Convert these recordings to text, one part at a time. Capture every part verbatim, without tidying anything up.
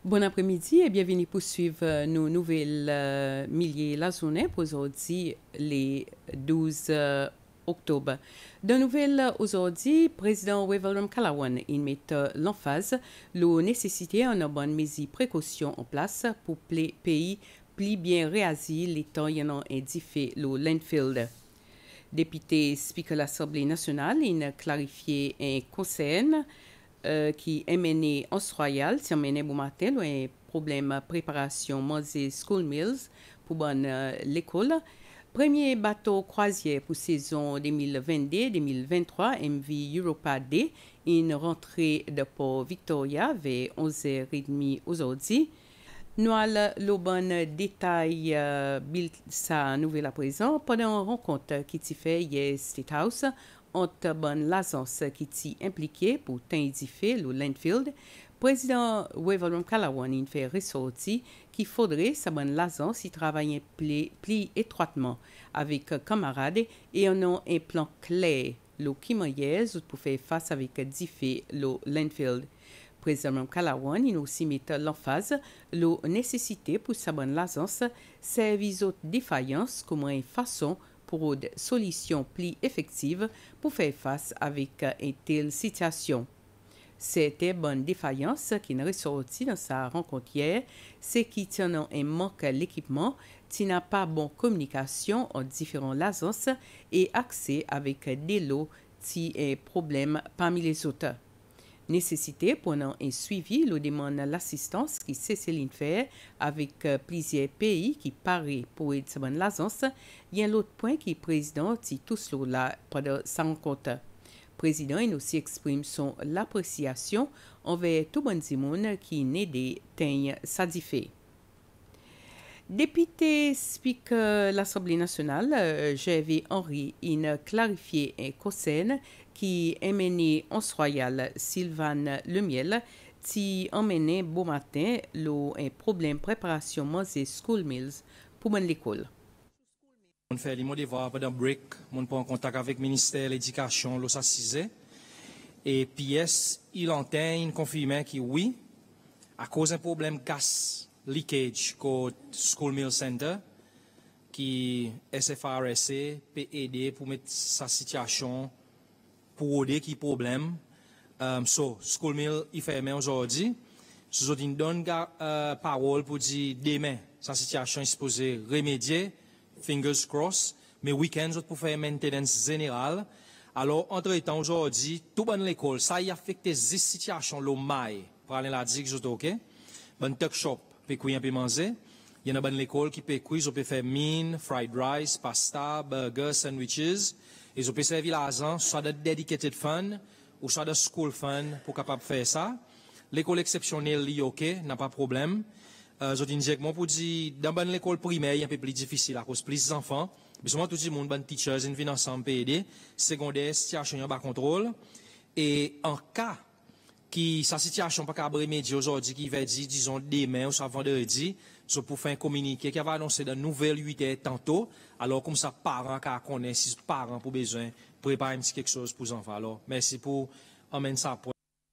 Bon après-midi et bienvenue pour suivre nos nouvelles euh, milliers la journée pour aujourd'hui, les douze euh, octobre. De nouvelles aujourd'hui, président Weverum Kalawan il met euh, l'emphase la nécessité en bonne mesure précaution en place pour les pays plus bien réagir les temps y en a indiqué le landfill. Député Speaker de l'Assemblée nationale, il a clarifié un conseil Euh, qui est mené en royal, c'est mené bon matin, un problème préparation manger school meals pour bonne euh, l'école. Premier bateau croisière pour saison deux mille vingt-deux deux mille vingt-trois, M V Europa D, une rentrée de Port Victoria vers onze heures trente aujourd'hui. Nous allons le bon détail euh, sa nouvelle à présent pendant une rencontre qui s'est fait hier State House entre bonne l'agence qui s'est impliquée pour t'indiquer le landfill. Président Weverum Kalawan il fait ressortir qu'il faudrait sa bonne l'agence y travailler plus, plus étroitement avec camarades et on a un plan clair le qui moyen pour faire face avec diffé le landfill. Président Kalawan il aussi met l'emphase la nécessité pour sa bonne l'agence servir aux défaillances comme une façon pour une solution plus effective pour faire face avec une telle situation. C'était bonne défaillance qui est ressortie dans sa rencontre hier, c'est qui tient un manque l'équipement, qui n'a pas bonne communication entre différentes agences et accès avec des lots qui est problème parmi les autres. Nécessité pendant un suivi, le demande l'assistance qui Céciline fait avec euh, plusieurs pays qui paraît pour être bonne l'agence. Il y a l'autre point qui est président qui tous là pendant sa rencontre. Président il aussi exprime son l'appréciation envers tout bon monde qui n'est des teignes sadifé. Député Speaker de l'Assemblée nationale, euh, G V Henry, il a clarifié un conseil qui est mené en royal Sylvain Lemiel, qui emmené bon matin le un problème préparation manger school meals pour mon l'école. On fait les mots devoir pendant break, on prend contact avec le ministère de l'Éducation, l'O S A C I S E, et P S, il entend, il confirme que oui, à cause d'un problème gas leakage au School Meal Center, qui S F R S E peut aider pour mettre sa situation pour aider qui problème. Um, so, School Meal, il fait mais aujourd'hui. Sous une donne euh, parole pour dire demain, sa situation est supposée remédier, fingers crossed, mais week-end, pour faire maintenance générale. Alors, entre-temps, aujourd'hui, tout bon l'école, ça y affecte cette situation, le maille, pour aller la dire que je ok. Bon tuck shop, peut couiller un peu manger. Il y a une bonne l'école qui peut couiller, ils peuvent faire mine, fried rice, pasta, burgers, sandwiches. Ils peuvent servir l'argent, soit de dedicated fund, ou soit de school fund, pour capable faire ça. L'école exceptionnelle, li ok, n'a pas de problème. Euh, je dis directement pour dire, dans bonne l'école primaire, il est un peu plus difficile à cause de plus d'enfants. Mais souvent, tout le monde, bonne teachers, ils viennent ensemble pour aider. Secondaire, situation est bas contrôle. Et en cas qui sa situation pas qu'à remédier aujourd'hui, qui va dire, disons, demain ou soit vendredi, so pour faire un communiqué qui va annoncer de nouvelles huit heures tantôt, alors comme ça, parents qui connaissent, si parents pour besoin, préparer un petit quelque chose pour les enfants. Alors, merci pour emmener ça pour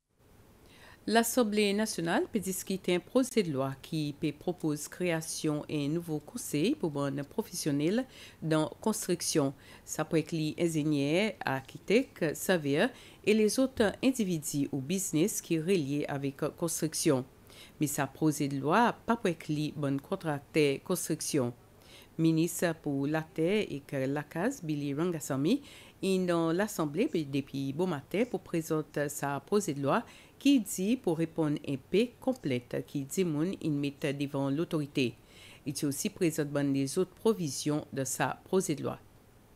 L'Assemblée nationale peut discuter un projet de loi qui peut propose création d'un nouveau conseil pour les professionnels dans la construction. Ça peut être les ingénieurs, architectes, surveilleurs et les autres individus ou business qui sont reliés avec la construction. Mais ça projet de loi pas pour être les bons contracteurs construction. Ministre pour la Terre et la Case, Billy Rangasamy, est dans l'Assemblée depuis bon matin pour présenter sa projet de loi qui dit pour répondre à un paix complète qui dit moun il met devant l'autorité. Il est aussi présente dans les autres provisions de sa projet de loi.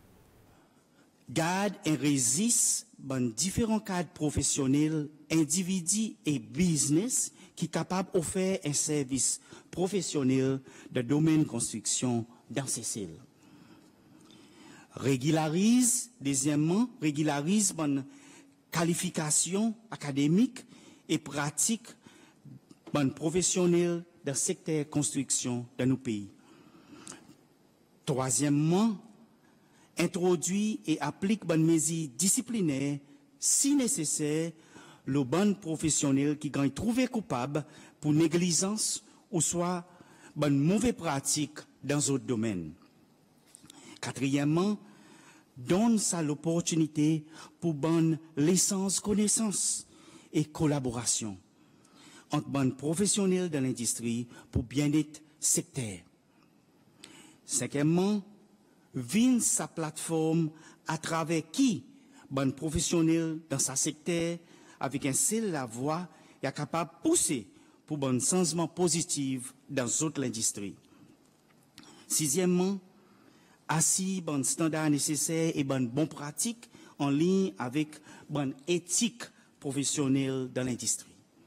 Garde et résiste dans différents cadres professionnels, individus et business qui sont capables d'offrir un service professionnel de domaine construction dans ces cellules. Régularise, deuxièmement, régularise bonne qualification académique et pratique bonne professionnelle dans le secteur construction dans nos pays. Troisièmement, introduit et applique bonne mesures disciplinaires si nécessaire le bon professionnel qui gagne trouvé coupable pour négligence ou soit bonne mauvaise pratique dans d'autres domaines. Quatrièmement, donne ça l'opportunité pour bonne licence, connaissance et collaboration entre bonnes professionnels de l'industrie pour bien-être secteur. Cinquièmement, vine sa plateforme à travers qui bonne professionnel dans sa secteur avec un seul la voix est capable de pousser pour bon changement positif dans toute l'industrie. Sixièmement, assis bon standard nécessaire et bonne bonne pratique en ligne avec bonne éthique professionnelle dans l'industrie.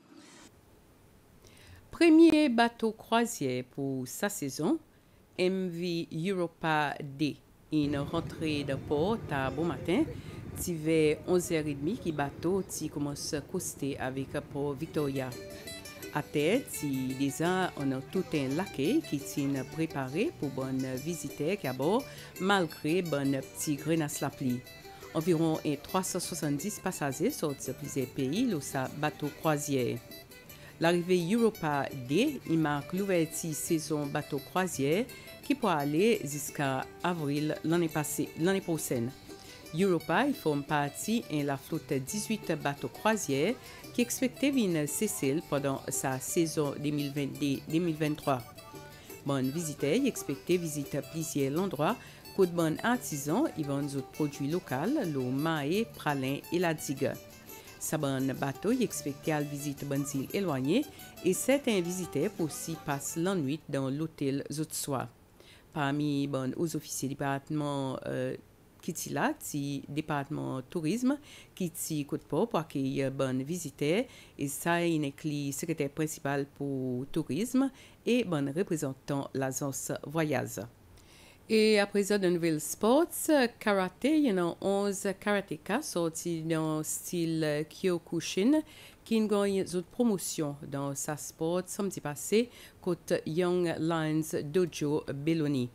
Premier bateau croisière pour sa saison, M V Europa D, une rentrée de port à bon matin, qui vers onze heures trente qui bateau qui commence à coster avec Port Victoria. À terre, qui déjà on a tout un laquais qui est préparé pour bonne visiteurs qui à bord, malgré bonne petit grenasse la pluie. Environ trois cent soixante-dix passagers sortent de plusieurs pays, le bateau croisière. L'arrivée Europa D, il marque l'ouverture saison bateau croisière qui pourra aller jusqu'à avril l'année passée, l'année prochaine. Europa il forme partie de la flotte dix-huit bateaux croisières qui expectait venir cesser pendant sa saison deux mille vingt-deux deux mille vingt-trois. Bonne visiteurs y expectait visiter plusieurs endroits pour de bons artisans ils vendent d'autres produits locaux, le maïs, pralin et la digue. Sa bonne bateau y expectait à visiter bonnes îles éloignées et certains visiteurs aussi passent la nuit dans l'hôtel Zotsoa. Parmi bon, aux officiers du département euh, qui sont là, du département tourisme, qui sont coup de pour accueillir bonnes visiteurs, et ça, il est le secrétaire principal pour tourisme et bon représentant l'agence voyage. Et à présent, de nouvelles sports, karaté, il y en a onze karatékas sortis dans le style Kyokushin qui ont gagné une promotion dans sa sport samedi passé contre Young Lions Dojo Belloni.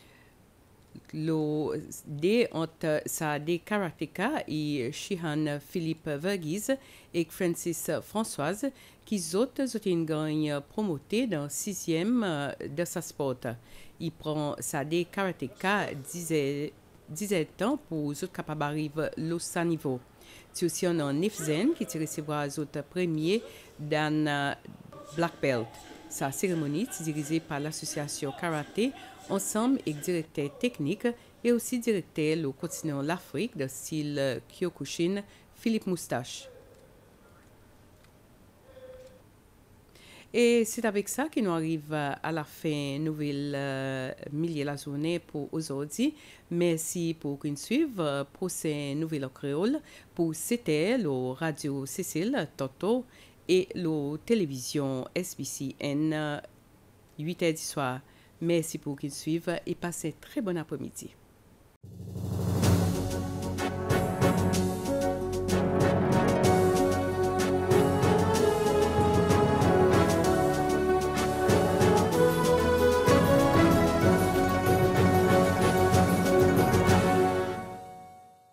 Le dé entre sa des karatékas et Shihan Philippe Verghese et Francis Françoise qui autres ont gagné promoté dans le sixième de sa sport. Il prend sa des karatéka dix-sept ans pour être capable d'arriver à niveau. C'est aussi un Nefzen qui recevra les autres premiers dans Black Belt. Sa cérémonie est dirigée par l'association Karaté ensemble avec directeur technique et aussi directeur le continent l'Afrique de style Kyokushin Philippe Moustache. Et c'est avec ça que nous arrivons à la fin nouvelle euh, millier la journée pour aujourd'hui. Merci pour nous suivre pour ces nouvelles créoles. Pour c'était le radio Cécile Toto et la télévision S B C N huit heures du soir. Merci pour nous suivre et passez très bon après-midi.